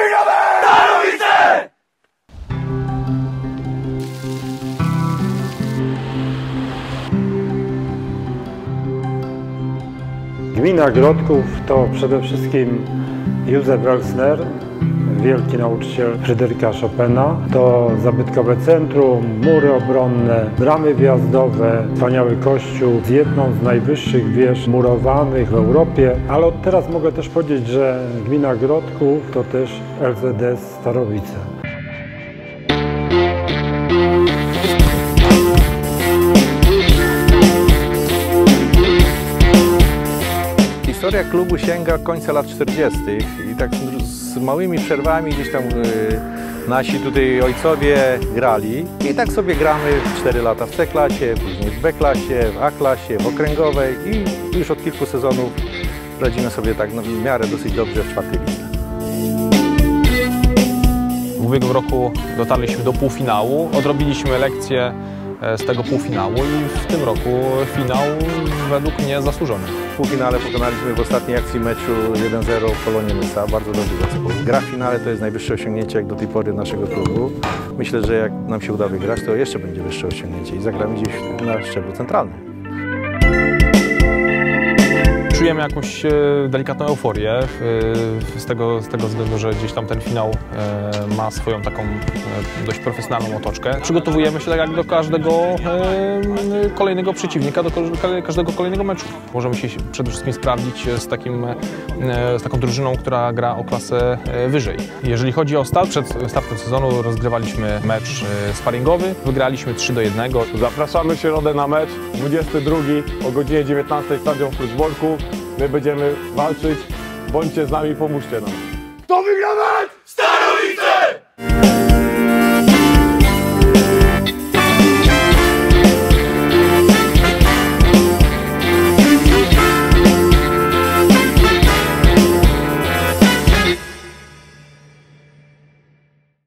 wygramy! Starowice! Gmina Grodków to przede wszystkim Józef Elsner, wielki nauczyciel Fryderyka Chopina. To zabytkowe centrum, mury obronne, bramy wjazdowe, wspaniały kościół z jedną z najwyższych wież murowanych w Europie. Ale od teraz mogę też powiedzieć, że gmina Grodków to też LZS Starowice. Historia klubu sięga końca lat 40. i tak z małymi przerwami gdzieś tam nasi tutaj ojcowie grali. I tak sobie gramy 4 lata w C-klasie, później w B-klasie, w A-klasie, w okręgowej i już od kilku sezonów radzimy sobie tak w miarę dosyć dobrze w 4. lidze. W ubiegłym roku dotarliśmy do półfinału, odrobiliśmy lekcję z tego półfinału i w tym roku finał według mnie zasłużony. W półfinale pokonaliśmy w ostatniej akcji meczu 1-0 Polonię Nysa, bardzo dobry zespół. Gra w finale to jest najwyższe osiągnięcie jak do tej pory naszego klubu. Myślę, że jak nam się uda wygrać, to jeszcze będzie wyższe osiągnięcie i zagramy gdzieś na szczeblu centralnym. Czujemy jakąś delikatną euforię z tego względu, że gdzieś tam ten finał ma swoją taką dość profesjonalną otoczkę. Przygotowujemy się tak jak do każdego kolejnego przeciwnika, do każdego kolejnego meczu. Możemy się przede wszystkim sprawdzić z taką drużyną, która gra o klasę wyżej. Jeżeli chodzi o start, przed startem sezonu rozgrywaliśmy mecz sparingowy, wygraliśmy 3-1. Zapraszamy w środę na mecz 22 o godzinie 19 stadion w Kluczborku. My będziemy walczyć, bądźcie z nami, pomóżcie nam. Kto wygra mecz? Starowice!